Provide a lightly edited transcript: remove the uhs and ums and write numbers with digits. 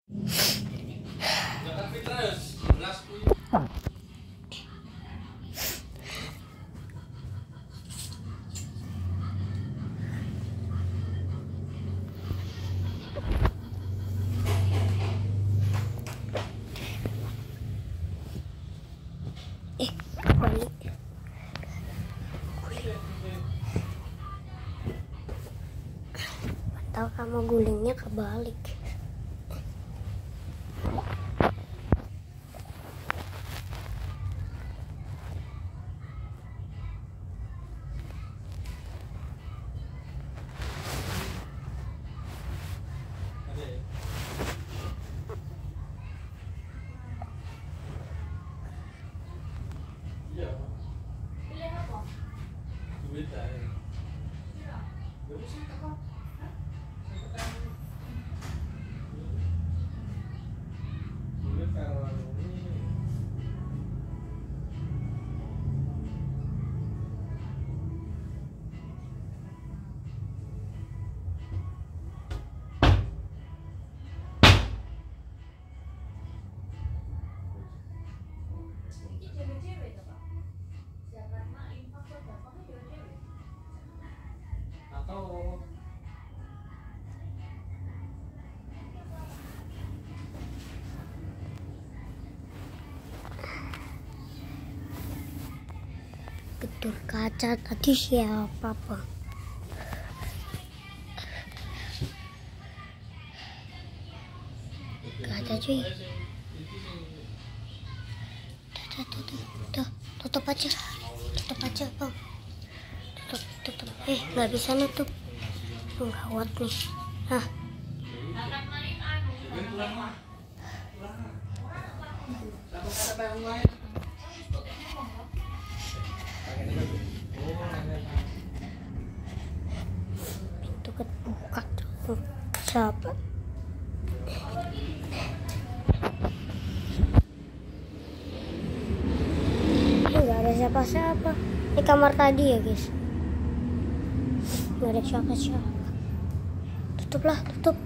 Balik. Atau kamu gulingnya kebalik. Gedor kaca tadi siapa, Bang? Gak ada, cuy. Tutup aja, Bang. Tutup. Nggak bisa nutup. Gawat nih. Nah. Pintu kebuka tuh. Siapa? Nggak ada siapa-siapa. Ini kamar tadi ya, guys. Nggak ada siapa-siapa. Tutup.